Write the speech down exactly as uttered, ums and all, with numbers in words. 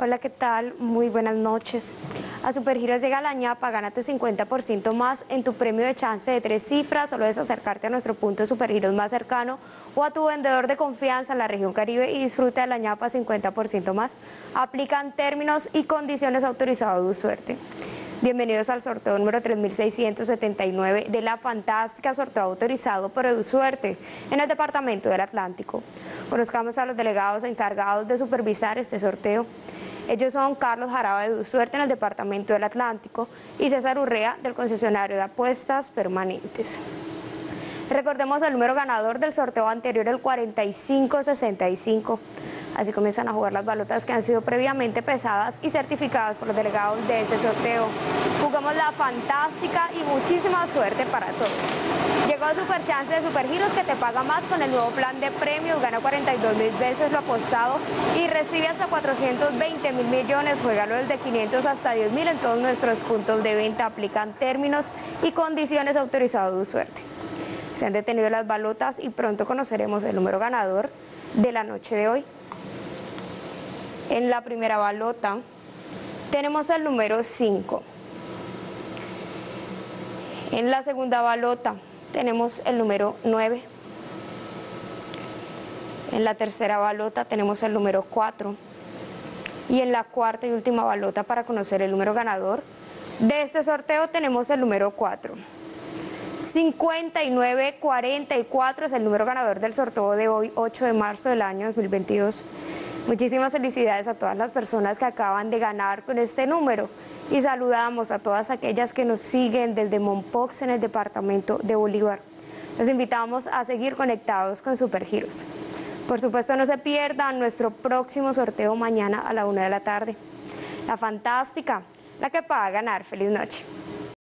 Hola, ¿qué tal? Muy buenas noches. A Supergiros llega la ñapa, gánate cincuenta por ciento más en tu premio de chance de tres cifras. Solo es acercarte a nuestro punto de Supergiros más cercano o a tu vendedor de confianza en la región Caribe y disfruta de la ñapa cincuenta por ciento más. Aplican términos y condiciones autorizados de suerte. Bienvenidos al sorteo número tres mil seiscientos setenta y nueve de la fantástica, sorteo autorizado por EduSuerte en el departamento del Atlántico. Conozcamos a los delegados encargados de supervisar este sorteo. Ellos son Carlos Jaraba de EduSuerte en el departamento del Atlántico y César Urrea del concesionario de apuestas permanentes. Recordemos el número ganador del sorteo anterior, el cuarenta y cinco sesenta y cinco. Así comienzan a jugar las balotas que han sido previamente pesadas y certificadas por los delegados de este sorteo. Jugamos la fantástica y muchísima suerte para todos. Llegó Super Chance de Supergiros, que te paga más con el nuevo plan de premios. Gana cuarenta y dos mil veces lo apostado y recibe hasta cuatrocientos veinte mil millones. Juégalo desde quinientos hasta diez mil en todos nuestros puntos de venta. Aplican términos y condiciones autorizados de suerte. Se han detenido las balotas y pronto conoceremos el número ganador de la noche de hoy. En la primera balota tenemos el número cinco. En la segunda balota tenemos el número nueve. En la tercera balota tenemos el número cuatro. Y en la cuarta y última balota, para conocer el número ganador de este sorteo, tenemos el número cuatro. cincuenta y nueve cuarenta y cuatro es el número ganador del sorteo de hoy, ocho de marzo del año dos mil veintidós. Muchísimas felicidades a todas las personas que acaban de ganar con este número y saludamos a todas aquellas que nos siguen desde Mompox en el departamento de Bolívar. Los invitamos a seguir conectados con Supergiros. Por supuesto, no se pierdan nuestro próximo sorteo mañana a la una de la tarde. La fantástica, la que paga ganar. Feliz noche.